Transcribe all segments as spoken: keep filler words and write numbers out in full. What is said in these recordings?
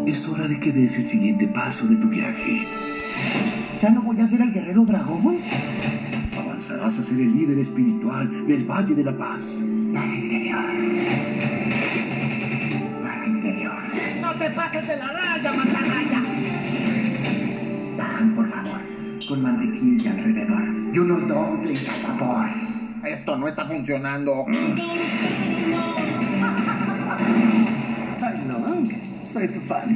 Es hora de que des el siguiente paso de tu viaje. ¿Ya no voy a ser el guerrero dragón? Avanzarás a ser el líder espiritual del Valle de la Paz. Paz interior. Paz interior. ¡No te pases de la raya, mantarraya! Pan, por favor, con mantequilla alrededor y unos dumplings al vapor. Esto no está funcionando. Ay, no, soy tu fan.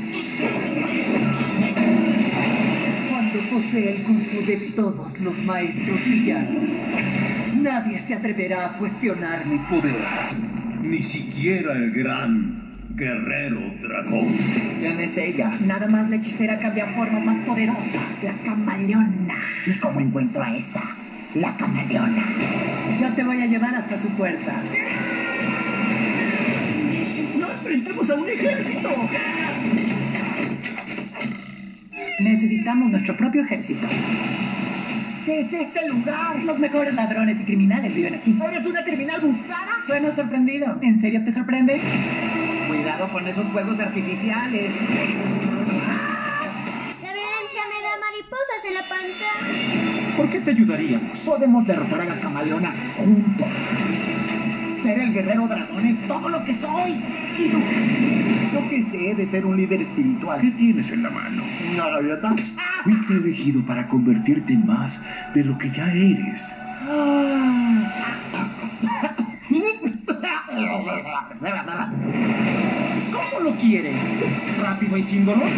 Cuando posee el kung fu de todos los maestros villanos, nadie se atreverá a cuestionar mi poder. Ni siquiera el gran guerrero dragón. ¿Quién es ella? Nada más la hechicera cambia formas más poderosa, la camaleona. ¿Y cómo encuentro a esa? La camaleona. Yo te voy a llevar hasta su puerta. ¡No enfrentemos a un ejército! Necesitamos nuestro propio ejército. ¿Qué es este lugar? Los mejores ladrones y criminales viven aquí. ¿Eres una criminal buscada? Suena sorprendido. ¿En serio te sorprende? Cuidado con esos fuegos artificiales. La violencia me da mariposas en la panza. ¿Por qué te ayudaríamos? Podemos derrotar a la camaleona juntos. Ser el guerrero dragón es todo lo que soy. Y tú, yo que sé de ser un líder espiritual. ¿Qué tienes en la mano? ¿Una gaviota? Fuiste elegido para convertirte en más de lo que ya eres. ¿Cómo lo quiere? ¿Rápido y sin dolor?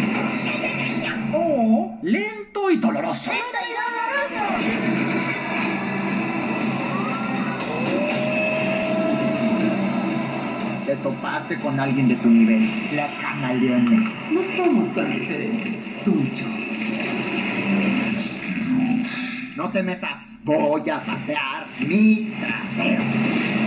¿O lento y doloroso? ¡Lento y doloroso! Te topaste con alguien de tu nivel, la camaleona. No somos tan diferentes, tú y yo. No te metas. Voy a patear mi trasero.